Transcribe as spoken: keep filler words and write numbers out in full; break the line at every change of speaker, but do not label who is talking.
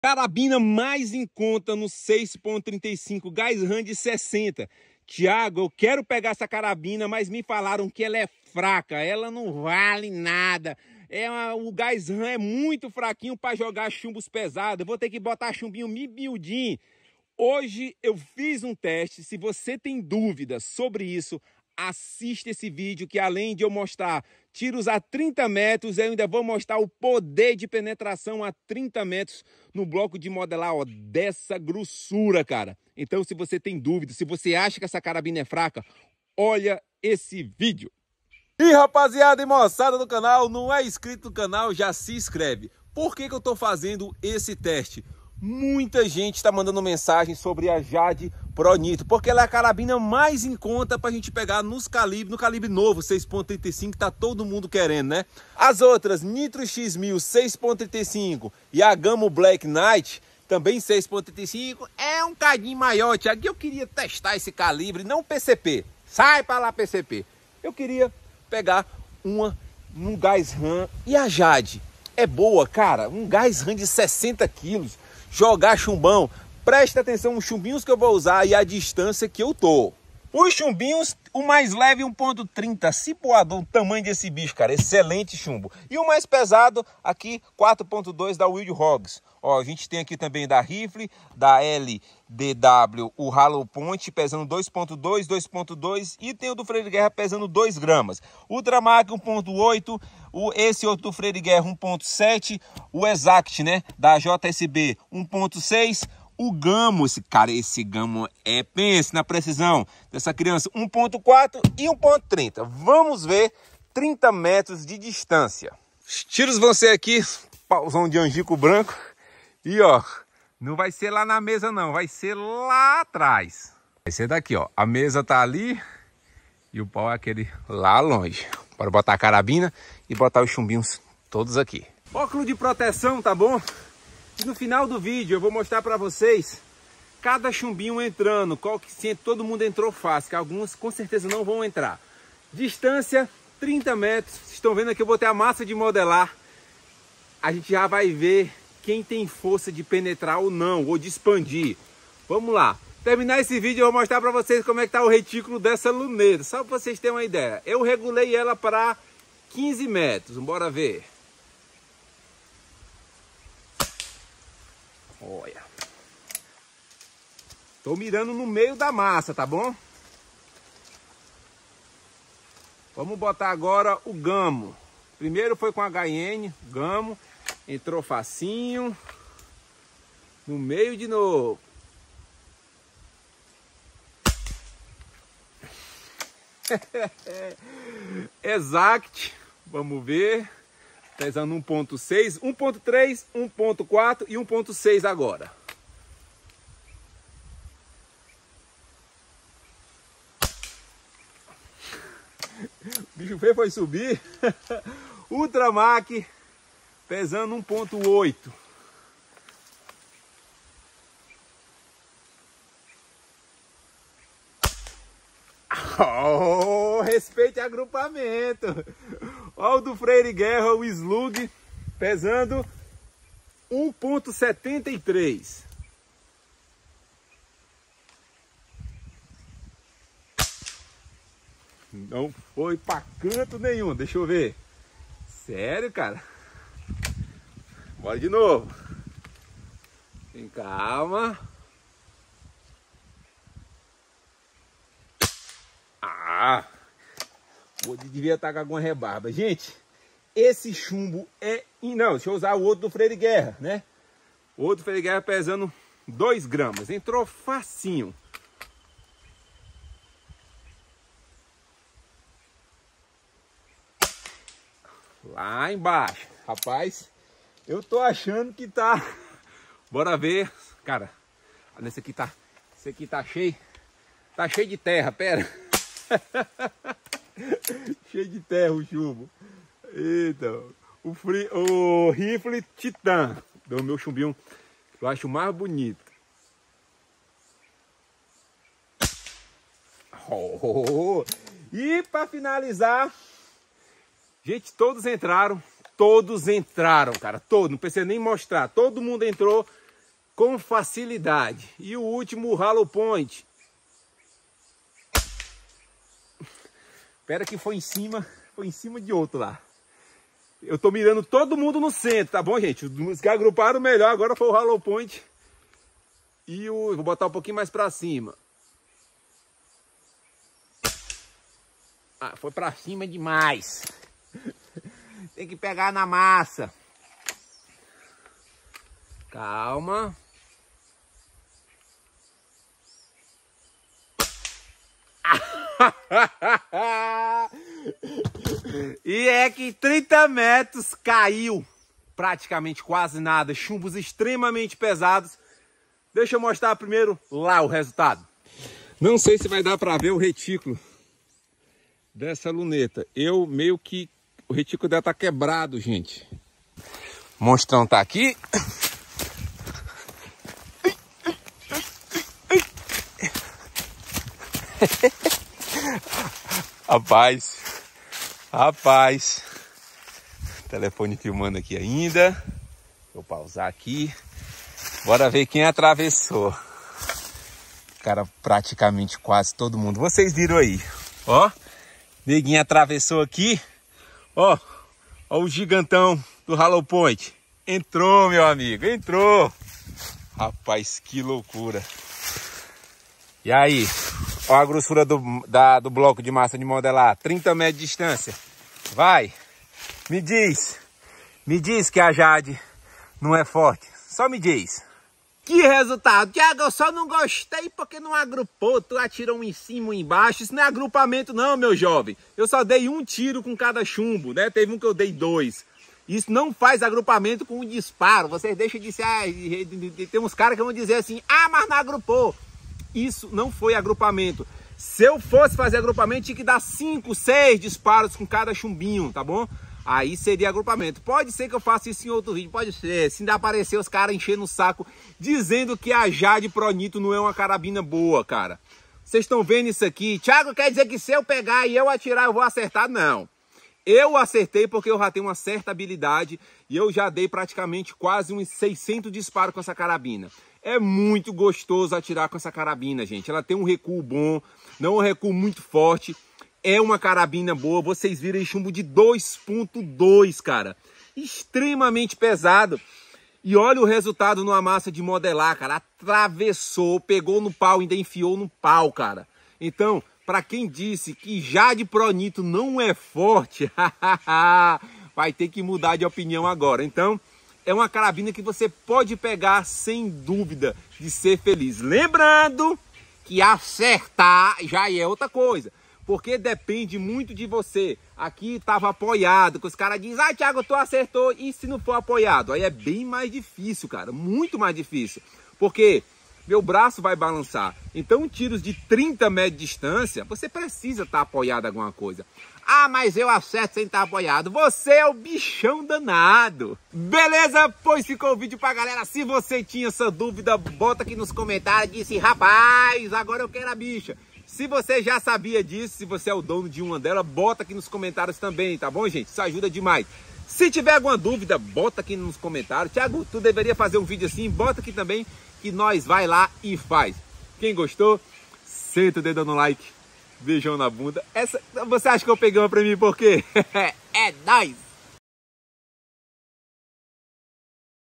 Carabina mais em conta no seis ponto trinta e cinco, Gás Ram de sessenta. Tiago, eu quero pegar essa carabina, mas me falaram que ela é fraca, ela não vale nada. É uma, o Gás Ram é muito fraquinho para jogar chumbos pesados. Eu vou ter que botar chumbinho miudinho. Hoje eu fiz um teste. Se você tem dúvidas sobre isso, assista esse vídeo, que além de eu mostrar tiros a trinta metros, eu ainda vou mostrar o poder de penetração a trinta metros no bloco de modelar, ó, dessa grossura, cara. Então, se você tem dúvida, se você acha que essa carabina é fraca, olha esse vídeo. E rapaziada e moçada do canal, não é inscrito no canal, já se inscreve. Por que que eu tô fazendo esse teste? Muita gente está mandando mensagem sobre a Jade Pro Nitro, porque ela é a carabina mais em conta para a gente pegar nos calibres, no calibre novo seis ponto trinta e cinco, tá todo mundo querendo, né? As outras, Nitro X mil seis ponto trinta e cinco e a Gamo Black Knight, também seis ponto trinta e cinco, é um cadinho maior, Tiago. Eu queria testar esse calibre, não P C P, sai para lá P C P. Eu queria pegar uma num Gás Ram, e a Jade é boa, cara, um Gás Ram de sessenta quilos. Jogar chumbão, presta atenção nos chumbinhos que eu vou usar e a distância que eu tô. Os chumbinhos, o mais leve um ponto trinta, cipoador, o tamanho desse bicho, cara, excelente chumbo. E o mais pesado aqui, quatro ponto dois da Wild Hogs. Ó, a gente tem aqui também da Rifle, da L D W, o Hollow Point pesando dois ponto dois, dois ponto dois, e tem o do Freire Guerra pesando dois gramas. Ultramag um ponto oito, o, esse outro do Freire Guerra um ponto sete, o Exact, né, da J S B um ponto seis, o Gamo, esse cara, esse Gamo é, pense na precisão dessa criança, um ponto quatro e um ponto trinta. Vamos ver trinta metros de distância. Os tiros vão ser aqui, pauzão de angico branco. E ó, não vai ser lá na mesa não, vai ser lá atrás. Vai ser daqui, ó. A mesa tá ali e o pau é aquele lá longe. Bora botar a carabina e botar os chumbinhos todos aqui. Óculos de proteção, tá bom? E no final do vídeo eu vou mostrar pra vocês cada chumbinho entrando, qual que se todo mundo entrou fácil, que alguns com certeza não vão entrar. Distância trinta metros. Vocês estão vendo aqui, eu botei a massa de modelar. A gente já vai ver quem tem força de penetrar ou não, ou de expandir. Vamos lá. Terminar esse vídeo, eu vou mostrar para vocês como é que tá o retículo dessa luneta, só para vocês terem uma ideia. Eu regulei ela para quinze metros, bora ver. Olha. Tô mirando no meio da massa, tá bom? Vamos botar agora o Gamo. Primeiro foi com H N, Gamo. Entrou facinho. No meio de novo. Exact. Vamos ver. Pesando um ponto seis, um ponto três, um ponto quatro e um ponto seis agora. O bicho feio foi subir. Ultramag. Pesando um ponto oito. Oh, respeite agrupamento. Olha o do Freire Guerra, o Slug, pesando um ponto setenta e três. Não foi pra canto nenhum, deixa eu ver. Sério, cara? Bora de novo. Tem calma. Ah! Devia estar com alguma rebarba. Gente, esse chumbo é... Não, deixa eu usar o outro do Freire Guerra, né? O outro do Freire Guerra pesando dois gramas. Entrou facinho. Lá embaixo. Rapaz, eu tô achando que tá... Bora ver. Cara, olha, esse aqui tá... Esse aqui tá cheio. Tá cheio de terra, pera. Cheio de terra o chumbo. Eita. O, free, o Rifle Titan. Do meu chumbinho. Eu acho mais bonito. Oh, e para finalizar, gente, todos entraram. Todos entraram, cara. Todos. Não precisa nem mostrar. Todo mundo entrou com facilidade. E o último, o Hollow Point. Espera que foi em cima, foi em cima de outro lá. Eu tô mirando todo mundo no centro, tá bom, gente? Os que agruparam melhor agora foi o Hollow Point. E o... vou botar um pouquinho mais pra cima. Ah, foi pra cima demais. Tem que pegar na massa. Calma. E é que trinta metros caiu. Praticamente quase nada. Chumbos extremamente pesados. Deixa eu mostrar primeiro lá o resultado. Não sei se vai dar pra ver o retículo dessa luneta. Eu meio que... o retículo dela tá quebrado, gente. O monstrão tá aqui. Rapaz, rapaz, telefone filmando aqui ainda. Vou pausar aqui. Bora ver quem atravessou. Cara, praticamente quase todo mundo. Vocês viram aí, ó. Neguinho atravessou aqui. Ó, ó o gigantão do Hollow Point. Entrou, meu amigo, entrou. Rapaz, que loucura. E aí, ó a grossura do, da, do bloco de massa de modelar. trinta metros de distância. Vai, me diz. Me diz que a Jade não é forte. Só me diz. Que resultado? Thiago, eu só não gostei porque não agrupou. Tu atirou um em cima, um embaixo. Isso não é agrupamento não, meu jovem. Eu só dei um tiro com cada chumbo, né? Teve um que eu dei dois. Isso não faz agrupamento com um disparo. Vocês deixam de ser... Ah, tem uns caras que vão dizer assim, ah, mas não agrupou. Isso não foi agrupamento. Se eu fosse fazer agrupamento, tinha que dar cinco, seis disparos com cada chumbinho, tá bom? Aí seria agrupamento. Pode ser que eu faça isso em outro vídeo, pode ser. Se ainda aparecer os caras enchendo o saco, dizendo que a Jade Pronito não é uma carabina boa, cara. Vocês estão vendo isso aqui? Thiago, quer dizer que se eu pegar e eu atirar, eu vou acertar? Não. Eu acertei porque eu já tenho uma certa habilidade e eu já dei praticamente quase uns seiscentos disparos com essa carabina. É muito gostoso atirar com essa carabina, gente. Ela tem um recuo bom, não é um recuo muito forte. É uma carabina boa. Vocês viram aí chumbo de dois ponto dois, cara. Extremamente pesado. E olha o resultado numa massa de modelar, cara. Atravessou, pegou no pau, ainda enfiou no pau, cara. Então, para quem disse que Jade Pronito não é forte, vai ter que mudar de opinião agora. Então, é uma carabina que você pode pegar sem dúvida de ser feliz. Lembrando que acertar já é outra coisa. Porque depende muito de você. Aqui estava apoiado, que os caras dizem, ah, Thiago, tu acertou, e se não for apoiado? Aí é bem mais difícil, cara, muito mais difícil. Porque meu braço vai balançar. Então, tiros de trinta metros de distância, você precisa estar apoiado em alguma coisa. Ah, mas eu acerto sem estar apoiado. Você é o bichão danado. Beleza? Pois ficou o vídeo pra galera. Se você tinha essa dúvida, bota aqui nos comentários. Disse, rapaz, agora eu quero a bicha. Se você já sabia disso, se você é o dono de uma delas, bota aqui nos comentários também, tá bom, gente? Isso ajuda demais. Se tiver alguma dúvida, bota aqui nos comentários. Thiago, tu deveria fazer um vídeo assim, bota aqui também, que nós vai lá e faz. Quem gostou, senta o dedo no like, beijão na bunda. Essa, você acha que eu peguei uma pra mim por quê? É nóis!